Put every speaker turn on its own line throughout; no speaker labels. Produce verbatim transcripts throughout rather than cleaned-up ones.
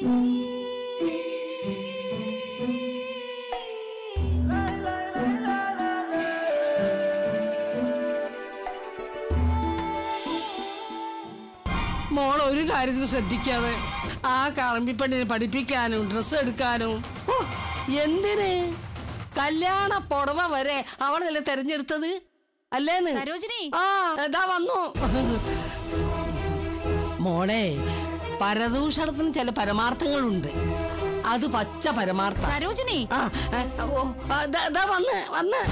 മോൾ ഒരു കാര്യത്തിൽ ശ്രദ്ധിക്കാതെ ആ കളമ്പിപ്പെണ്ണിനെ പഠിപ്പിക്കാനും ഡ്രസ്സ് എടുക്കാനും എന്തിന് കല്യാണ പുടവ വരെ അവളല്ലേ തെരഞ്ഞെടുത്തത് അല്ലേന്ന് ആ ഇതാ വന്നു മോളെ. പരദൂഷണത്തിന് ചില പരമാർത്ഥങ്ങളുണ്ട്, അത് പച്ച പരമാർത്ഥ. സരോജിനി വന്ന് വന്ന്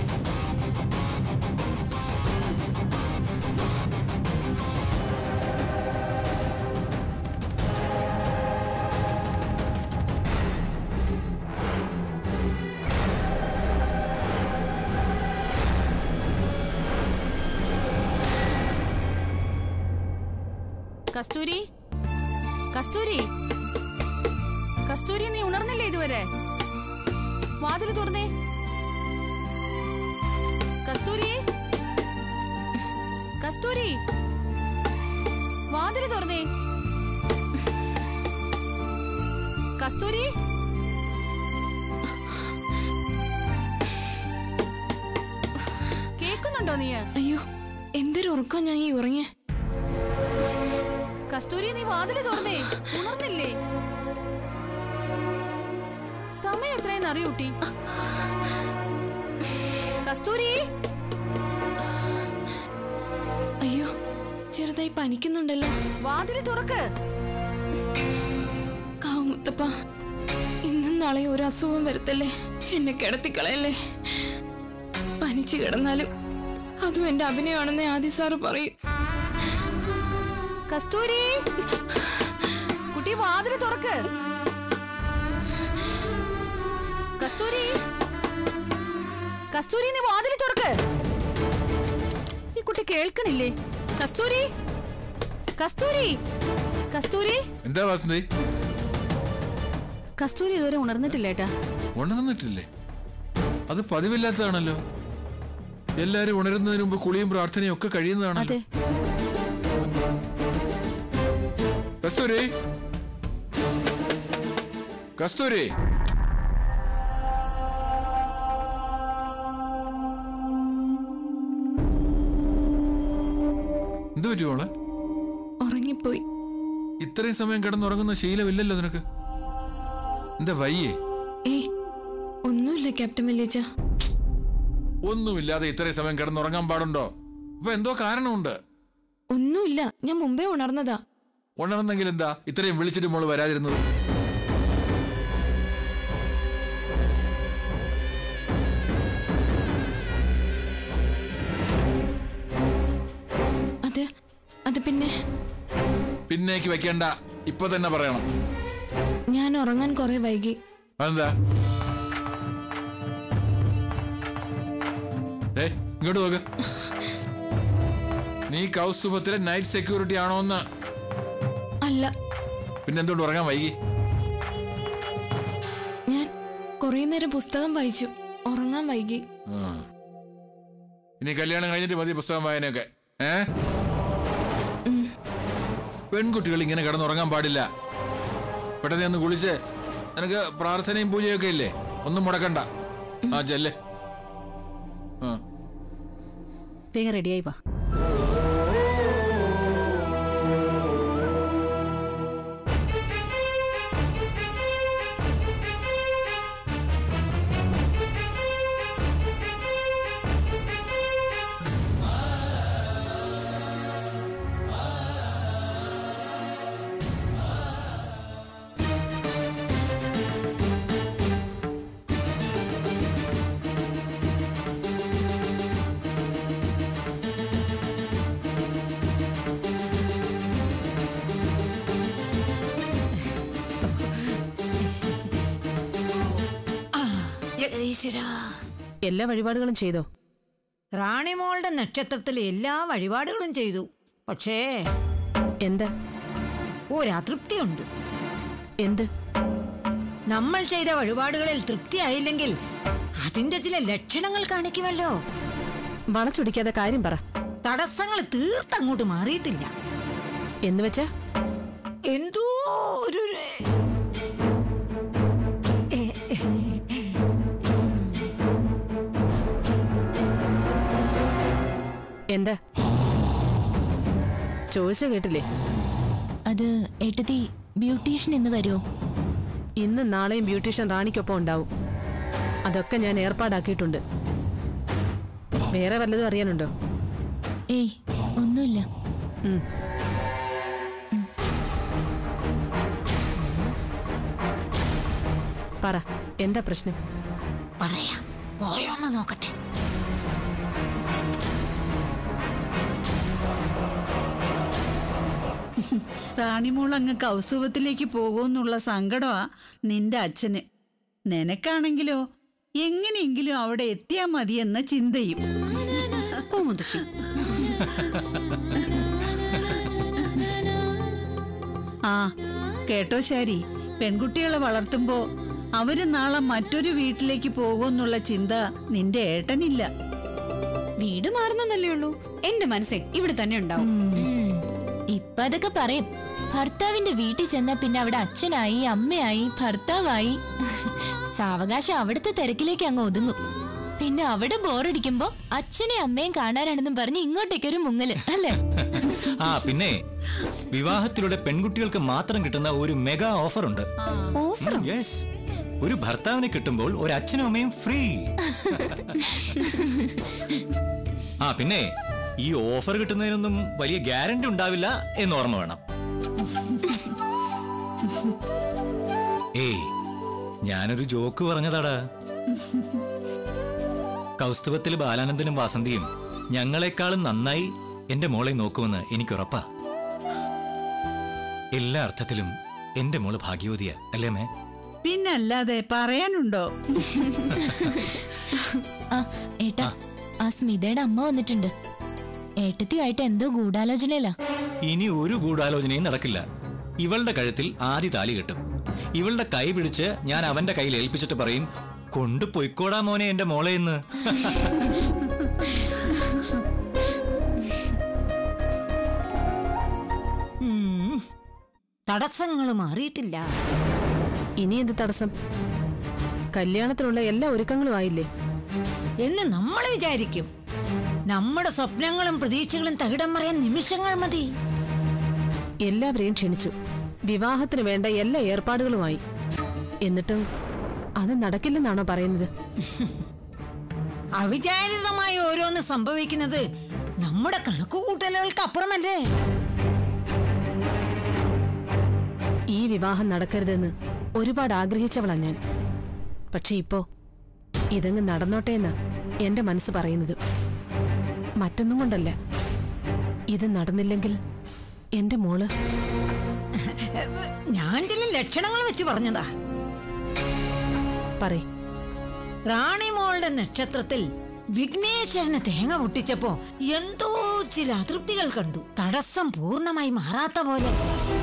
കസ്തൂരി, കസ്തൂരി, കസ്തൂരി, നീ ഉണർന്നില്ലേ ഇതുവരെ? വാതില് തുറന്നേ. കസ്തൂരി, കസ്തൂരി, വാതില് തുറന്നേ. കസ്തൂരി, കേക്കുന്നുണ്ടോ നീ?
അയ്യോ, എന്തൊരു ഉറക്കം ഞാൻ ഈ ഉറങ്ങിയ.
കസ്തൂരി, നീ വാതില് തുറന്നേ. ഉണർന്നില്ലേ? സമയം എത്രയെന്ന് അറിയൂട്ടി? കസ്തൂരി,
അയ്യോ, ചെറുതായി പനിക്കുന്നുണ്ടല്ലോ.
വാതില് തുറക്ക്.
കാവുമുത്തപ്പ, ഇന്നും നാളെ ഒരു അസുഖം വരുത്തല്ലേ, എന്നെ കിടത്തിക്കളയല്ലേ. പനിച്ചു കിടന്നാലും അതും എന്റെ അഭിനയമാണെന്ന് ആദി സാറ് പറയും.
കസ്തൂരി, കുട്ടി വാതില് തുറക്ക്. കസ്തൂരി, കസ്തൂരി, നീ വാതില് തുറക്ക്. ഈ കുട്ടി കേൾക്കണില്ലേ? കസ്തൂരി, കസ്തൂരി, കസ്തൂരി.
എന്താ വാസന്തി?
കസ്തൂരി ഇതുവരെ ഉണർന്നിട്ടില്ലേട്ടാ?
ഉണർന്നിട്ടില്ലേ? അത് പതിവില്ലാത്തതാണല്ലോ. എല്ലാരും ഉണരുന്നതിന് മുമ്പ് കുളിയും പ്രാർത്ഥനയും ഒക്കെ കഴിയുന്നതാണല്ലോ. കസ്തൂരി, കസ്തൂരി, എന്തു പറ്റി മോളെ?
ഉറങ്ങിപ്പോയി.
ഇത്രയും സമയം കിടന്നുറങ്ങുന്ന ശീലമില്ലല്ലോ നിനക്ക്. എന്താ വയ്യേ?
ഏയ്, ഒന്നുമില്ല ക്യാപ്റ്റൻ വല്യച്ഛ.
ഒന്നുമില്ലാതെ ഇത്രയും സമയം കിടന്നുറങ്ങാൻ പാടുണ്ടോ? അപ്പൊ എന്തോ കാരണമുണ്ട്.
ഒന്നുമില്ല, ഞാൻ മുമ്പേ ഉണർന്നതാ.
ഉണർന്നെങ്കിൽ എന്താ ഇത്രയും വിളിച്ചിട്ട് മോള് വരാതിരുന്നത്?
അത് അത് പിന്നെ
പിന്നേക്ക് വെക്കണ്ട, ഇപ്പൊ തന്നെ പറയണം.
ഞാൻ ഉറങ്ങാൻ കുറെ വൈകി.
അതെന്താ? ഇങ്ങോട്ട് നോക്ക്. നീ കൗസ്തുഭത്തിലെ നൈറ്റ് സെക്യൂരിറ്റി ആണോ എന്ന്?
അല്ല.
പിന്നെന്തുകൊണ്ട് ഉറങ്ങാൻ വൈകി?
ഞാൻ കുറെ നേരം പുസ്തകം വായിച്ചു, ഉറങ്ങാൻ വൈകി.
ഇനി കല്യാണം കഴിഞ്ഞിട്ട് മതി പുസ്തകം വായനയൊക്കെ. ഏ പെൺകുട്ടികൾ ഇങ്ങനെ കിടന്നുറങ്ങാൻ പാടില്ല. പെട്ടെന്ന് ഒന്ന് കുളിച്ച് നിനക്ക് പ്രാർത്ഥനയും പൂജയൊക്കെ ഇല്ലേ, ഒന്നും മുടക്കണ്ട. ആ ചെല്ലേ.
വേഗം റെഡിയായി വാ. എല്ലാ വഴിപാടുകളും ചെയ്തോ?
റാണിമോളുടെ നക്ഷത്രത്തിലെ എല്ലാ വഴിപാടുകളും ചെയ്തു. പക്ഷേ
എന്താ?
ഒരതൃപ്തിയുണ്ട്.
എന്ത്?
നമ്മൾ ചെയ്ത വഴിപാടുകളിൽ തൃപ്തിയായില്ലെങ്കിൽ അതിന്റെ ചില ലക്ഷണങ്ങൾ കാണിക്കുമല്ലോ.
വളച്ചൊടിക്കാതെ കാര്യം പറ.
തടസ്സങ്ങൾ തീർത്തങ്ങോട്ട് മാറിയിട്ടില്ല.
എന്ന് വെച്ചാ
എന്തോ ഒരു
എന്താ ചോദിച്ച കേട്ടില്ലേ?
അത് ഏട്ടത്തി ബ്യൂട്ടീഷ്യൻ ഇന്ന് വരുമോ?
ഇന്ന് നാളെയും ബ്യൂട്ടീഷ്യൻ റാണിക്കൊപ്പം ഉണ്ടാവും. അതൊക്കെ ഞാൻ ഏർപ്പാടാക്കിയിട്ടുണ്ട്. വേറെ വല്ലതും അറിയാനുണ്ടോ?
ഏയ് ഒന്നുമില്ല.
പറ, എന്താ പ്രശ്നം?
പറയാം, പോയോന്ന് നോക്കട്ടെ.
റാണിമോളങ്ങ് കൗസുവത്തിലേക്ക് പോകുമെന്നുള്ള സങ്കടമാ നിന്റെ അച്ഛന്. നിനക്കാണെങ്കിലോ എങ്ങനെയെങ്കിലും അവിടെ എത്തിയാ മതിയെന്ന ചിന്തയും. ആ കേട്ടോ ശാരി, പെൺകുട്ടികളെ വളർത്തുമ്പോ അവര് നാളെ മറ്റൊരു വീട്ടിലേക്ക് പോകുമെന്നുള്ള ചിന്ത നിന്റെ ഏട്ടനില്ല.
വീട് മാറുന്നല്ലേ ഉള്ളൂ, എന്റെ മനസ്സേ ഇവിടെ തന്നെ ഉണ്ടാവും.
ഇപ്പൊ അതൊക്കെ പറയും. ഭർത്താവിന്റെ വീട്ടിൽ ചെന്നാ പിന്നെ അവിടെ അച്ഛനായി, അമ്മയായി, ഭർത്താവായി. സാവകാശം അവിടുത്തെ തിരക്കിലേക്ക് അങ്ങ് ഒതുങ്ങും. പിന്നെ അവിടെ ബോറടിക്കുമ്പോ അച്ഛനെ അമ്മയും കാണാനാണെന്നും പറഞ്ഞ് ഇങ്ങോട്ടേക്കൊരു മുങ്ങല്, അല്ലേ?
ആ പിന്നെ വിവാഹത്തിലൂടെ പെൺകുട്ടികൾക്ക് മാത്രം കിട്ടുന്ന ഒരു മെഗാ ഓഫർ ഉണ്ട്. യെസ്, ഒരു ഭർത്താവിനെ കിട്ടുമ്പോൾ ഒരു അച്ഛനും അമ്മയും ഫ്രീ. ആ പിന്നെ ഈ ഓഫർ കിട്ടുന്നതിനൊന്നും വലിയ ഗ്യാരണ്ടി ഉണ്ടാവില്ല എന്ന് ഓർമ്മ വേണം. ഏയ്, ഞാനൊരു ജോക്ക് പറഞ്ഞതാടാ. കൗസ്തുഭത്തിൽ ബാലാനന്ദനും വാസന്തിയും ഞങ്ങളെക്കാളും നന്നായി എന്റെ മോളെ നോക്കുമെന്ന് എനിക്കുറപ്പാ. എല്ലാ അർത്ഥത്തിലും എന്റെ മോള് ഭാഗ്യവതിയാ, അല്ലേ മേ?
പിന്നല്ലാതെ പറയാനുണ്ടോ?
ആ ഏട്ടാ, ആ സ്മിതയുടെ അമ്മ വന്നിട്ടുണ്ട്. ഏട്ടത്തിയായിട്ട് എന്തോ ഗൂഢാലോചനയില്ല.
ഇനി ഒരു ഗൂഢാലോചനയും നടക്കില്ല. ഇവളുടെ കഴുത്തിൽ ആദ്യ താലി കെട്ടും. ഇവളുടെ കൈ പിടിച്ച് ഞാൻ അവന്റെ കയ്യിൽ ഏൽപ്പിച്ചിട്ട് പറയും, കൊണ്ടുപോയിക്കോടാ മോനെ എന്റെ മോളെ എന്ന്.
തടസ്സങ്ങൾ മാറിയിട്ടില്ല.
ഇനി എന്ത് തടസ്സം? കല്യാണത്തിനുള്ള എല്ലാ ഒരുക്കങ്ങളും ആയില്ലേ
എന്ന് നമ്മൾ വിചാരിക്കും. നമ്മുടെ സ്വപ്നങ്ങളും പ്രതീക്ഷകളും തകിടം മറിയാൻ നിമിഷങ്ങൾ മതി.
എല്ലാവരെയും ക്ഷണിച്ചു. വിവാഹത്തിന് വേണ്ട എല്ലാ ഏർപ്പാടുകളുമായി. എന്നിട്ടും അത് നടക്കില്ലെന്നാണോ പറയുന്നത്?
അവിചാരിതമായി ഓരോന്ന് സംഭവിക്കുന്നത് നമ്മുടെ കണക്കുകൂട്ടലുകൾക്ക് അപ്പുറമല്ലേ?
ഈ വിവാഹം നടക്കരുതെന്ന് ഒരുപാട് ആഗ്രഹിച്ചവളാ ഞാൻ. പക്ഷെ ഇപ്പോ ഇതങ്ങ് നടന്നോട്ടെ എന്നാ എന്റെ മനസ്സ് പറയുന്നത്. മറ്റൊന്നും കൊണ്ടല്ല. ഇത് നടന്നില്ലെങ്കിൽ എന്റെ മോള്.
ഞാൻ ചില ലക്ഷണങ്ങൾ വെച്ച് പറഞ്ഞതാ.
പറയ്.
റാണി മോളുടെ നക്ഷത്രത്തിൽ വിഘ്നേശ്വരന് തേങ്ങ പൊട്ടിച്ചപ്പോ എന്തോ ചില അതൃപ്തികൾ കണ്ടു. തടസ്സം പൂർണ്ണമായി മാറാത്ത പോലെ.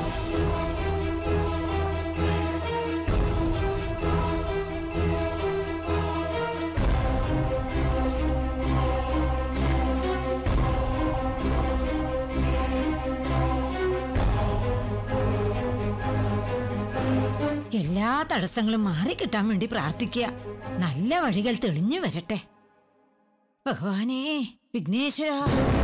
എല്ലാ തടസ്സങ്ങളും മാറിക്കിട്ടാൻ വേണ്ടി പ്രാർത്ഥിക്കുക. നല്ല വഴികൾ തെളിഞ്ഞു വരട്ടെ. ഭഗവാനേ, വിഘ്നേശ്വര.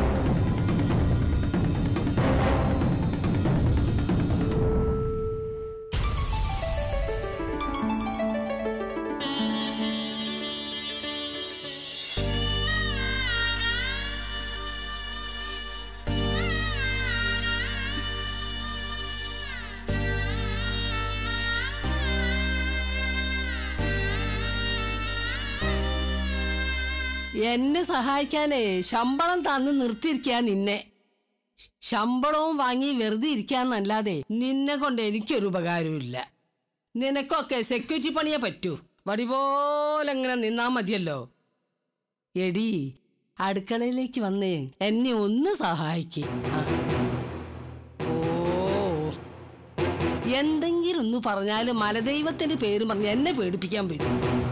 എന്നെ സഹായിക്കാനേ ശമ്പളം തന്ന് നിർത്തിയിരിക്കാൻ നിന്നെ. ശമ്പളവും വാങ്ങി വെറുതെ ഇരിക്കാന്നല്ലാതെ നിന്നെ കൊണ്ട് എനിക്കൊരു ഉപകാരമില്ല. നിനക്കൊക്കെ സെക്യൂരിറ്റി പണിയെ പറ്റൂ. വടി പോലെ എങ്ങനെ നിന്നാ മതിയല്ലോ. എടി, അടുക്കളയിലേക്ക് വന്നേ എന്നെ ഒന്ന് സഹായിക്കേ. ഓ, എന്തെങ്കിലും ഒന്ന് പറഞ്ഞാല് മലദൈവത്തിന്റെ പേര് പറഞ്ഞ് എന്നെ പേടിപ്പിക്കാൻ വരും.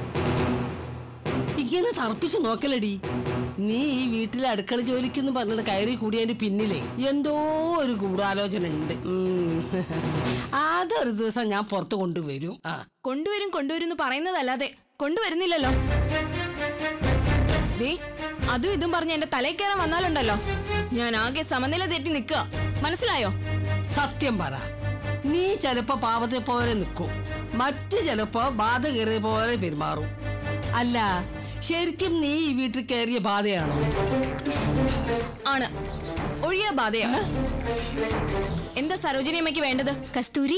ഇങ്ങനെ തർപ്പിച്ചു നോക്കലടി. നീ ഈ വീട്ടിലെ അടുക്കള ജോലിക്കെന്ന് പറഞ്ഞത് കയറി കൂടിയതിന്റെ പിന്നിലെ എന്തോ ഒരു ഗൂഢാലോചന ഉണ്ട്. അതൊരു ദിവസം ഞാൻ പുറത്ത് കൊണ്ടുവരും. ആ
കൊണ്ടുവരും കൊണ്ടുവരും എന്ന് പറയുന്നതല്ലാതെ കൊണ്ടുവരുന്നില്ലല്ലോ. ദേ അതും ഇതും പറഞ്ഞ് എന്റെ തലയിൽ കയറാൻ വന്നാലുണ്ടല്ലോ, ഞാൻ ആകെ സമനില തെറ്റി നിൽക്കുക. മനസ്സിലായോ?
സത്യം പറ, നീ ചിലപ്പോ പാവത്തെ പോലെ നിൽക്കും, മറ്റു ചിലപ്പോ ബാധ കയറിയ പോലെ പെരുമാറും. അല്ല, ശരിക്കും നീ ഈ വീട്ടിൽ കയറിയ ബാധയാണോ?
ആണ്, ഒഴിയ ബാധയാണ്. എന്താ സരോജിനി അമ്മയ്ക്ക് വേണ്ടത്?
കസ്തൂരി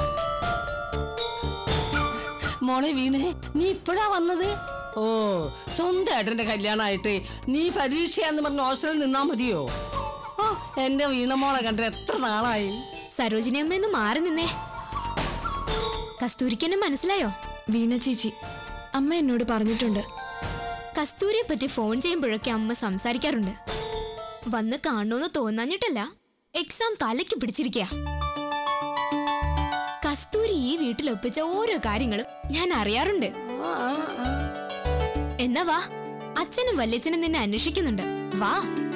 മോളെ വീണേ, നീ ഇപ്പഴാ വന്നത്? ഓ, സ്വന്തം ഏട്ടന്റെ കല്യാണമായിട്ട് നീ പരീക്ഷയാന്ന് പറഞ്ഞ് ഹോസ്റ്റലിൽ നിന്നാ മതിയോ? ഓ, എന്റെ വീണമോളെ കണ്ട എത്ര നാളായി.
സരോജിനി അമ്മയൊന്ന് മാറി നിന്നേ. കസ്തൂരിക്ക് എന്നെ മനസ്സിലായോ?
വീണ ചേച്ചി, അമ്മ എന്നോട് പറഞ്ഞിട്ടുണ്ട്.
കസ്തൂരിയെ പറ്റി ഫോൺ ചെയ്യുമ്പോഴൊക്കെ അമ്മ സംസാരിക്കാറുണ്ട്. വന്ന് കാണണമെന്ന് തോന്നാഞ്ഞിട്ടല്ല, എക്സാം തലയ്ക്ക് പിടിച്ചിരിക്കുക. കസ്തൂരി ഈ വീട്ടിൽ ഒപ്പിച്ച ഓരോ കാര്യങ്ങളും ഞാൻ അറിയാറുണ്ട്. എന്നാ വാ, അച്ഛനും വല്യച്ഛനും നിന്നെ അന്വേഷിക്കുന്നുണ്ട്. വാ.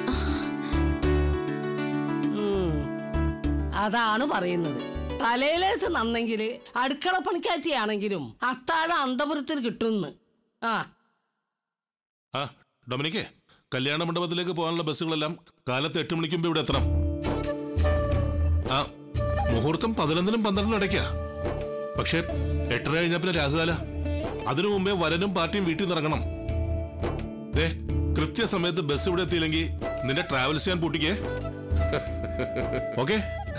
അതാണ് പറയുന്നത്, തലയിലെടുത്ത് നന്നെങ്കില് അടുക്കള പണിക്കാറ്റിയാണെങ്കിലും അത്താഴം അന്തപുരത്തിൽ കിട്ടുന്നു. ആ
ആ ഡൊമിനിക്കേ, കല്യാണ മണ്ഡപത്തിലേക്ക് പോകാനുള്ള ബസ്സുകളെല്ലാം കാലത്ത് എട്ട് മണിക്ക് മുമ്പ് ഇവിടെ എത്തണം. ആ മുഹൂർത്തം പതിനൊന്നിനും പന്ത്രണ്ടിനും ഇടയ്ക്കാ. പക്ഷെ എട്ടര കഴിഞ്ഞ പിന്നെ രാഹുകാല. അതിനു മുമ്പേ വരനും പാർട്ടിയും വീട്ടിൽ നിന്ന് ഇറങ്ങണം. ദേ, കൃത്യസമയത്ത് ബസ് ഇവിടെ എത്തിയില്ലെങ്കിൽ നിന്റെ ട്രാവൽസ് ഞാൻ പൂട്ടിക്കേ. ഓക്കെ?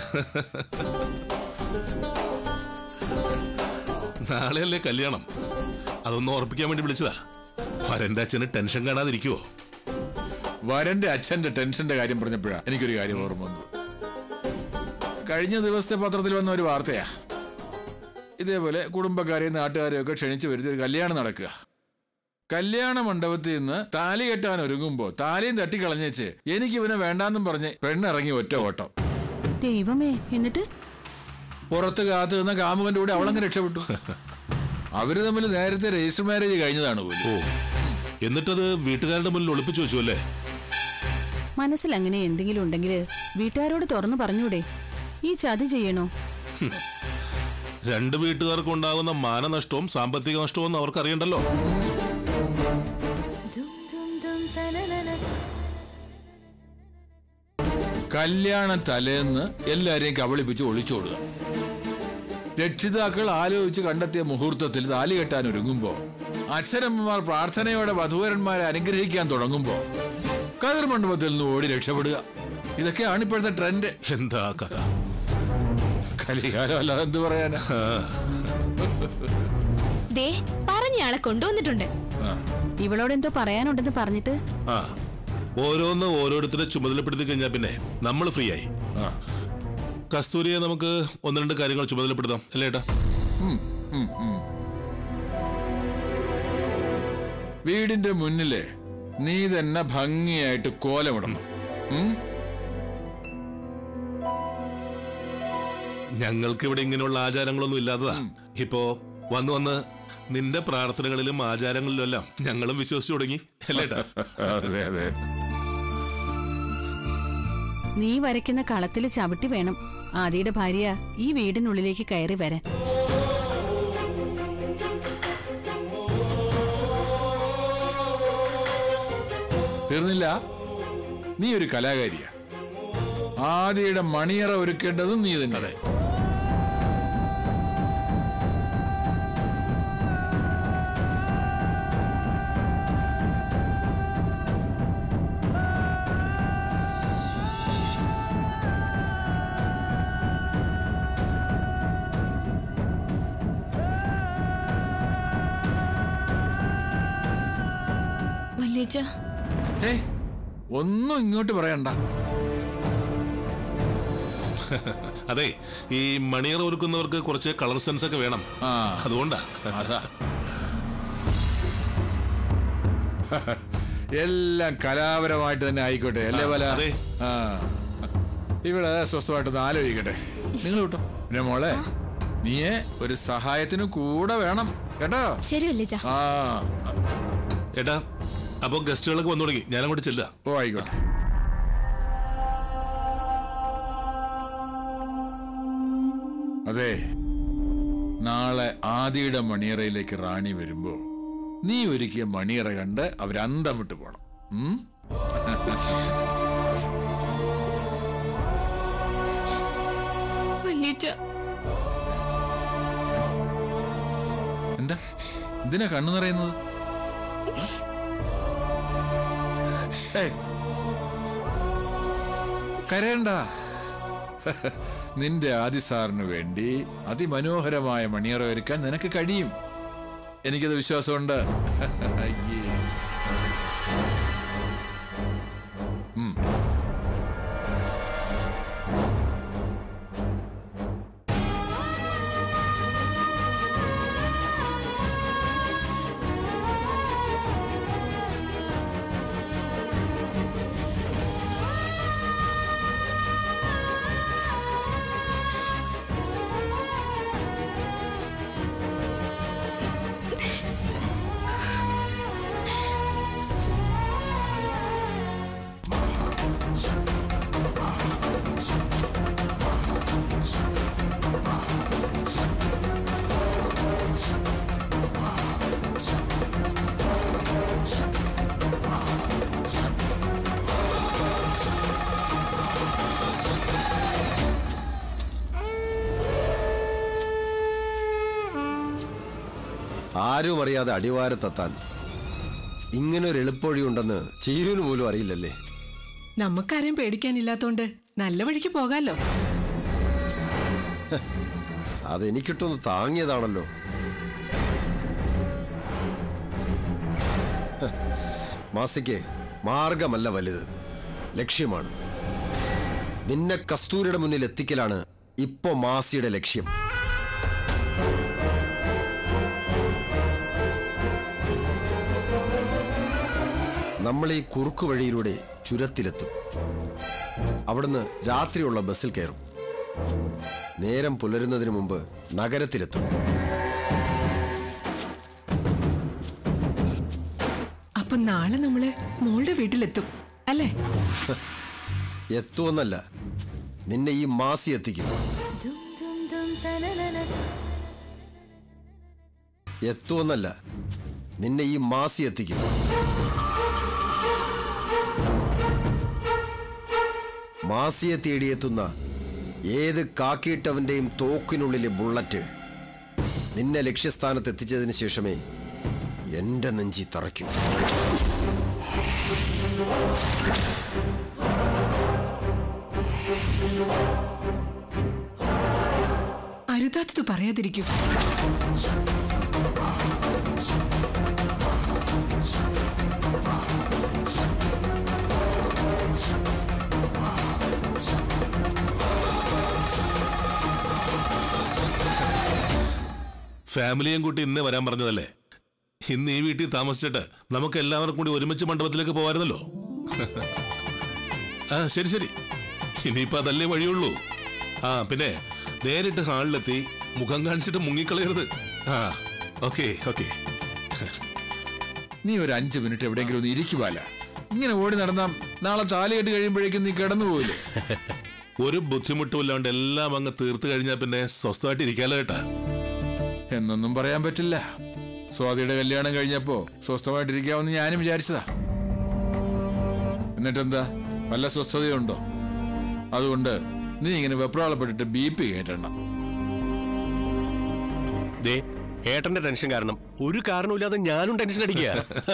നാളെയല്ലേ കല്യാണം, അതൊന്ന് ഓർപ്പിക്കാൻ വേണ്ടി വിളിച്ചതാ. വരന്റെ അച്ഛന് ടെൻഷൻ കാണാതിരിക്കുവോ?
വരന്റെ അച്ഛന്റെ ടെൻഷന്റെ കാര്യം പറഞ്ഞപ്പോഴാ എനിക്കൊരു കാര്യം ഓർമ്മ വന്നു. കഴിഞ്ഞ ദിവസത്തെ പത്രത്തിൽ വന്ന ഒരു വാർത്തയാ. ഇതേപോലെ കുടുംബക്കാരെയും നാട്ടുകാരെയും ഒക്കെ ക്ഷണിച്ചു വരുത്തി ഒരു കല്യാണം നടക്കുക. കല്യാണ മണ്ഡപത്തിൽ നിന്ന് താലി കെട്ടാൻ ഒരുങ്ങുമ്പോ താലിയും തട്ടിക്കളഞ്ഞേച്ച് എനിക്ക് ഇവനെ വേണ്ടാന്നും പറഞ്ഞ് പെണ്ണിറങ്ങി ഒറ്റ ഓട്ടം.
ദൈവമേ, എന്നിട്ട്
പുറത്ത് കാത്തു നിന്ന കാമുകന്റെ കൂടെ അവളങ്ങ് രക്ഷപ്പെട്ടു. അവര് തമ്മിൽ നേരത്തെ രജിസ്റ്റർ മാരേജ് കഴിഞ്ഞതാണ് പോലും.
ഓ, എന്നിട്ടത് വീട്ടുകാരുടെ മുന്നിൽ ഒളിപ്പിച്ചു വെച്ചു അല്ലേ?
മനസ്സിൽ അങ്ങനെ എന്തെങ്കിലും ഉണ്ടെങ്കിൽ വീട്ടുകാരോട് തുറന്നു പറഞ്ഞൂടെ? ഈ ചതി ചെയ്യണോ?
രണ്ട് വീട്ടുകാർക്ക് ഉണ്ടാകുന്ന മാനനഷ്ടവും സാമ്പത്തിക നഷ്ടവും അവർക്കറിയണ്ടല്ലോ.
കല്യാണ തലേന്ന് എല്ലാരെയും കബളിപ്പിച്ച് ഒളിച്ചോടുക. രക്ഷിതാക്കൾ ആലോചിച്ച് കണ്ടെത്തിയ മുഹൂർത്തത്തിൽ താലി കെട്ടാൻ ഒരുങ്ങുമ്പോ, അച്ഛനമ്മമാർ പ്രാർത്ഥനയോടെ വധൂവരന്മാരെ അനുഗ്രഹിക്കാൻ തുടങ്ങുമ്പോ കതിർ മണ്ഡപത്തിൽ നിന്ന് ഓടി രക്ഷപ്പെടുക. ഇതൊക്കെയാണ് ഇപ്പോഴത്തെ ട്രെൻഡ്.
എന്താ കഥ?
കലികാലം അല്ലാതെ എന്ത് പറയാനാ?
ദേ, പറഞ്ഞയാളെ കൊണ്ടുവന്നിട്ടുണ്ട്.
ഇവളോട് എന്തോ പറയാനുണ്ടെന്ന് പറഞ്ഞിട്ട്.
ആ, ഓരോന്ന് ഓരോരുത്തരെ ചുമതലപ്പെടുത്തി കഴിഞ്ഞാൽ പിന്നെ നമ്മൾ ഫ്രീ ആയി. ആ, കസ്തൂരിയെ നമുക്ക് ഒന്ന് രണ്ട് കാര്യങ്ങൾ ചുമതലപ്പെടുത്താം അല്ലേ ഏട്ടാ?
വീടിന്റെ മുന്നിലെ നീ തന്നെ ഭംഗിയായിട്ട് കോലമിടണം.
ഞങ്ങൾക്ക് ഇവിടെ ഇങ്ങനെയുള്ള ആചാരങ്ങളൊന്നും ഇല്ലാത്തതാ. ഇപ്പോ വന്ന് വന്ന് നിന്റെ പ്രാർത്ഥനകളിലും ആചാരങ്ങളിലും എല്ലാം ഞങ്ങളും വിശ്വസിച്ചു തുടങ്ങി അല്ലേട്ടാ?
അതെ അതെ.
നീ വരയ്ക്കുന്ന കളത്തിൽ ചവിട്ടി വേണം ആദിയുടെ ഭാര്യ ഈ വീടിനുള്ളിലേക്ക് കയറി വരാൻ.
തീർന്നില്ല, നീ ഒരു കലാകാരിയാ. ആദിയുടെ മണിയറ ഒരുക്കേണ്ടതും നീ തന്നെ.
വല്യച്ഛ,
ഒന്നും ഇങ്ങോട്ട് പറയണ്ട.
അതെ, ഈ മണിയറ ഒരുക്കുന്നവർക്ക് കുറച്ച് കളർ സെൻസ് ഒക്കെ വേണം. അതുകൊണ്ടാ.
അതാ എല്ലാം കലാപരമായിട്ട് തന്നെ ആയിക്കോട്ടെ അല്ലേ പോലെ? ആ, ഇവിടെ സ്വസ്ഥമായിട്ടൊന്ന് ആലോചിക്കട്ടെ. നിങ്ങൾ കേട്ടോ. പിന്നെ മോളെ, നീയെ ഒരു സഹായത്തിന് കൂടെ വേണം കേട്ടോ?
ശരി വല്യച്ഛ.
ആ
ഏട്ടാ, അപ്പൊ ഗസ്റ്റുകളൊക്കെ വന്നു തുടങ്ങി, ഞാൻ അങ്ങോട്ട് ചെല്ല.
ഓ ആയിക്കോട്ടെ. അതെ, നാളെ ആദിയുടെ മണിയറയിലേക്ക് റാണി വരുമ്പോ നീ ഒരുക്കിയ മണിയറ കണ്ട് അവരന്തം വിട്ടു പോണം. എന്താ എന്തിനാ കണ്ണു നിറയുന്നത്? കരയണ്ട. നിന്റെ ആദി സാറിന് വേണ്ടി അതിമനോഹരമായ മണിയറ ഒരുക്കാൻ നിനക്ക് കഴിയും. എനിക്കത് വിശ്വാസമുണ്ട്. അയ്യേ.
ആരും അറിയാതെ അടിവാരത്തെത്താൻ ഇങ്ങനൊരു എളുപ്പവഴി ഉണ്ടെന്ന് ചീരുവിന് പോലും അറിയില്ലല്ലേ?
നമുക്കാരെയും പേടിക്കാനില്ലാത്തോണ്ട് നല്ല വഴിക്ക് പോകാലോ.
അതെനിക്കിട്ടൊന്ന് താങ്ങിയതാണല്ലോ. മാസിക്ക് മാർഗമല്ല വലുത്, ലക്ഷ്യമാണ്. നിന്നെ കസ്തൂരിയുടെ മുന്നിൽ എത്തിക്കലാണ് ഇപ്പോ മാസിയുടെ ലക്ഷ്യം. നമ്മൾ ഈ കുറുക്കു വഴിയിലൂടെ ചുരത്തിലെത്തും. അവിടുന്ന് രാത്രിയുള്ള ബസ്സിൽ കയറും. നേരം പുലരുന്നതിന് മുമ്പ് നഗരത്തിലെത്തും.
അപ്പൊ നാളെ നമ്മള് മോളുടെ വീട്ടിലെത്തും അല്ലേ?
എത്തുമെന്നല്ല, നിന്നെ ഈ മാസി എത്തിക്കും. എത്തുമെന്നല്ല, നിന്നെ ഈ മാസി എത്തിക്കും. മാസിയെ തേടിയെത്തുന്ന ഏത് കാക്കിയിട്ടവന്റെയും തോക്കിനുള്ളിലെ ബുള്ളറ്റ് നിന്നെ ലക്ഷ്യസ്ഥാനത്ത് എത്തിച്ചതിന് ശേഷമേ എന്റെ നെഞ്ചി തറയ്ക്കൂ.
അരുതാത്തത് പറയാതിരിക്കൂ.
ഫാമിലിയും കൂട്ടി ഇന്നേ വരാൻ പറഞ്ഞതല്ലേ? ഇന്ന് ഈ വീട്ടിൽ താമസിച്ചിട്ട് നമുക്ക് എല്ലാവർക്കും കൂടി ഒരുമിച്ച് മണ്ഡപത്തിലേക്ക് പോവായിരുന്നല്ലോ. ആ ശരി ശരി, ഇനിയിപ്പോ അതല്ലേ വഴിയുള്ളൂ. ആ പിന്നെ നേരിട്ട് ഹാളിലെത്തി മുഖം കാണിച്ചിട്ട് മുങ്ങിക്കളയരുത്. ആ ഓക്കെ ഓക്കെ.
നീ ഒരു അഞ്ചു മിനിറ്റ് എവിടെയെങ്കിലും ഒന്ന് ഇരിക്കുവാല. ഇങ്ങനെ ഓടി നടന്നാ നാളെ താലി കെട്ട് കഴിയുമ്പോഴേക്കും നീ കിടന്നു പോയില്ലേ?
ഒരു ബുദ്ധിമുട്ടുമില്ലാണ്ട് എല്ലാം അങ്ങ് തീർത്തു കഴിഞ്ഞാൽ പിന്നെ സ്വസ്ഥമായിട്ട് ഇരിക്കാലോ കേട്ടാ.
എന്നൊന്നും പറയാൻ പറ്റില്ല. സ്വാതിയുടെ കല്യാണം കഴിഞ്ഞപ്പോ സ്വസ്ഥമായിട്ടിരിക്കാമെന്ന് ഞാനും വിചാരിച്ചതാ. എന്നിട്ടെന്താ, വല്ല സ്വസ്ഥതയുണ്ടോ? അതുകൊണ്ട് നീ ഇങ്ങനെ വെപ്രാളപ്പെട്ടിട്ട് ബി പി കയറ്റണ്ട.
ഏട്ടന്റെ ടെൻഷൻ കാരണം ഒരു കാരണമില്ലാതെ ഞാനും ടെൻഷൻ അടിക്കുക.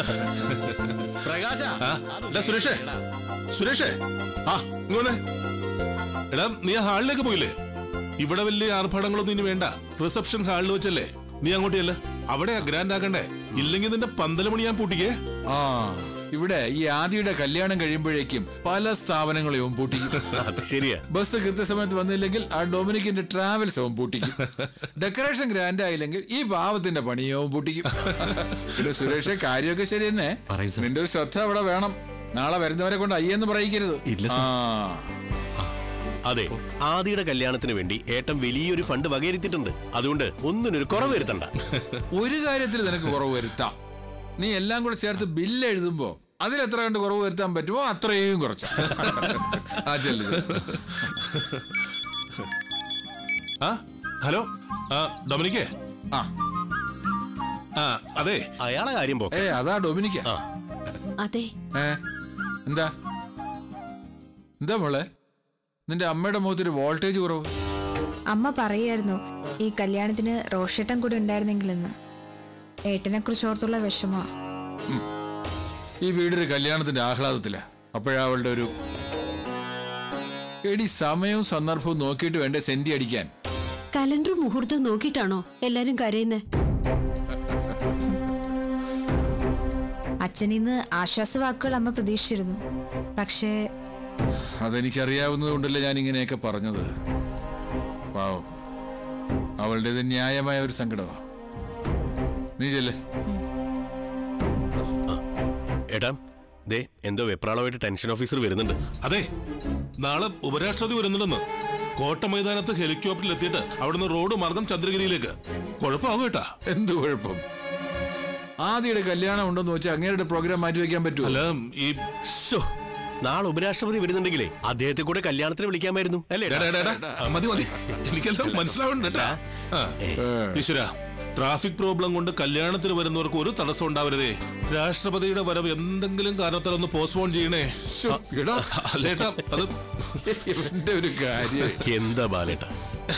സുരേഷേ സുരേഷേ ആ ഇങ്ങോട്ട്. എടാ നീ ആ ഹാളിലേക്ക് പോയില്ലേ? ഇവിടെ വലിയ ആർഭാടങ്ങളൊന്നും ഇനി വേണ്ട. റിസപ്ഷൻ ഹാളിൽ വെച്ചല്ലേ, നീ അങ്ങോട്ടല്ല. അവിടെ ഗ്രാൻഡ് ആക്കണ്ടേ? ഇല്ലെങ്കിൽ നിന്റെ പന്തല് മണി ഞാൻ പൂട്ടിക്കേ.
ആ ഇവിടെ ഈ ആദിയുടെ കല്യാണം കഴിയുമ്പോഴേക്കും പല സ്ഥാപനങ്ങളെയും പൂട്ടിക്കും.
ശരിയാ.
ബസ് കൃത്യസമയത്ത് വന്നില്ലെങ്കിൽ ആ ഡൊമിനിക്കിന്റെ ട്രാവൽസ് അവൻ പൂട്ടിക്കും. ഡെക്കറേഷൻ ഗ്രാൻഡ് ആയില്ലെങ്കിൽ ഈ പാവത്തിന്റെ പണിയവും പൂട്ടിക്കും. പിന്നെ സുരേഷ്, കാര്യമൊക്കെ ശരി തന്നെ. നിന്റെ ഒരു ശ്രദ്ധ അവിടെ വേണം. നാളെ വരുന്നവരെ കൊണ്ട് അയ്യെന്ന് പറയിക്കരുത്.
അതെ, ആദിയുടെ കല്യാണത്തിന് വേണ്ടി ഏട്ടൻ വലിയൊരു ഫണ്ട് വകയിരുത്തിയിട്ടുണ്ട്. അതുകൊണ്ട് ഒന്നിനൊരു കുറവ് വരുത്തണ്ട.
ഒരു കാര്യത്തിൽ നിനക്ക് കുറവ് വരുത്താം. നീ എല്ലാം കൂടെ ചേർത്ത് ബില്ല് എഴുതുമ്പോ അതിലെത്ര കണ്ട് കുറവ് വരുത്താൻ പറ്റുമോ അത്രയും കുറച്ച.
ആ ഹലോ ഡൊമിനിക്കേ, ആ ആ അതെ,
അയാളെ കാര്യം പോ.
ഏ അതാ ഡൊമിനിക്ക.
അതെ.
ഏ എന്താ എന്താ മോളെ, നിന്റെ അമ്മയുടെ മുഖത്തൊരു വോൾട്ടേജ് കുറവ്?
അമ്മ പറയായിരുന്നു ഈ കല്യാണത്തിന് റോഷേട്ടൻ കൂടെ ഉണ്ടായിരുന്നെങ്കിലെന്ന്. ഏട്ടനെ കുറിച്ച് ഓർത്തുള്ള വിഷമ.
ഈ വീടൊരു കല്യാണത്തിന്റെ ആഹ്ലാദത്തില. അപ്പോഴാ അവളുടെ ഒരു എടി സമയവും സന്ദർഭവും നോക്കിയിട്ട് വേണ്ടേ സെന്റി അടിക്കാൻ.
കലണ്ടറും മുഹൂർത്തം നോക്കിയിട്ടാണോ എല്ലാരും കരയുന്നേ?
അച്ഛനിന്ന് ആശ്വാസവാക്കുകൾ അമ്മ പ്രതീക്ഷിച്ചിരുന്നു. പക്ഷേ
അതെനിക്കറിയാവുന്നത് കൊണ്ടല്ലേ ഞാൻ ഇങ്ങനെയൊക്കെ പറഞ്ഞത്. പാവം, അവളുടേത് ന്യായമായ ഒരു സങ്കടമാ. നീ ചെല്ലേ.
ഏട്ടാ ദേ എന്തോ വെപ്രാളമായിട്ട് ടെൻഷൻ ഓഫീസർ വരുന്നുണ്ട്.
അതെ, നാളെ ഉപരാഷ്ട്രപതി വരുന്നുണ്ടെന്ന്. കോട്ട മൈതാനത്ത് ഹെലികോപ്റ്ററിൽ എത്തിയിട്ട് അവിടുന്ന് റോഡ് മാർഗം ചന്ദ്രഗിരിയിലേക്ക്. കുഴപ്പമാകും ഏട്ടാ.
എന്ത് കുഴപ്പം? ആദ്യയുടെ കല്യാണം ഉണ്ടെന്ന് വെച്ചാൽ അങ്ങേരുടെ പ്രോഗ്രാം മാറ്റി വെക്കാൻ പറ്റുമോ?
അല്ല, ഈ
നാളെ ഉപരാഷ്ട്രപതി വരുന്നുണ്ടെങ്കിലേ അദ്ദേഹത്തെ കൂടെ കല്യാണത്തിന് വിളിക്കാമായിരുന്നു അല്ലേ?
മതി മതി, എനിക്കെല്ലാം മനസ്സിലാവുന്നുണ്ട്. ഈശ്വര, ട്രാഫിക് പ്രോബ്ലം കൊണ്ട് കല്യാണത്തിന് വരുന്നവർക്ക് ഒരു തടസ്സം ഉണ്ടാവരുതേ. രാഷ്ട്രപതിയുടെ വരവ് എന്തെങ്കിലും കാരണത്താൽ ഒന്ന് പോസ്റ്റ്പോൺ ചെയ്യണേ. അല്ലേട്ടാ, അത്
എന്റെ ഒരു കാര്യം.
എന്താ ബാലേട്ടാ?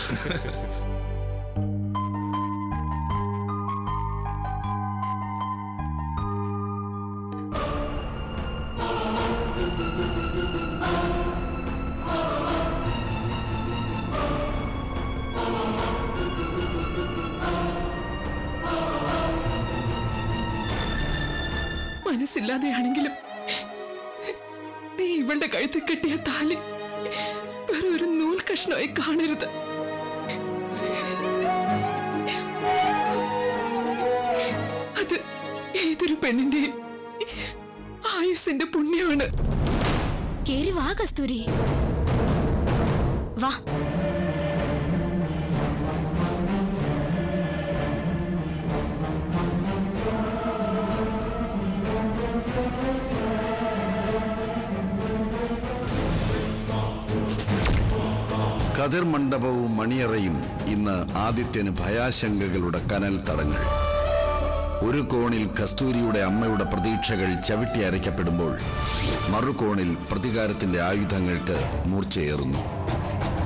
മനസ്സില്ലാതെയാണെങ്കിലും നീ ഇവളുടെ കഴുത്തിൽ കെട്ടിയ താലി വേറെ ഒരു നൂൽ കഷ്ണമായി കാണരുത്. അത് ഏതൊരു പെണ്ണിന്റെയും ആയുസിന്റെ പുണ്യമാണ്.
കേറി വാ കസ്തൂരി, വാ.
കതിർ മണ്ഡപവും മണിയറയും ഇന്ന് ആദിത്യന് ഭയാശങ്കകളുടെ കനൽ തടങ്ങൾ. ഒരു കോണിൽ കസ്തൂരിയുടെ അമ്മയുടെ പ്രതീക്ഷകൾ ചവിട്ടി അരയ്ക്കപ്പെടുമ്പോൾ മറുകോണിൽ പ്രതികാരത്തിന്റെ ആയുധങ്ങൾക്ക് മൂർച്ചയേറുന്നു.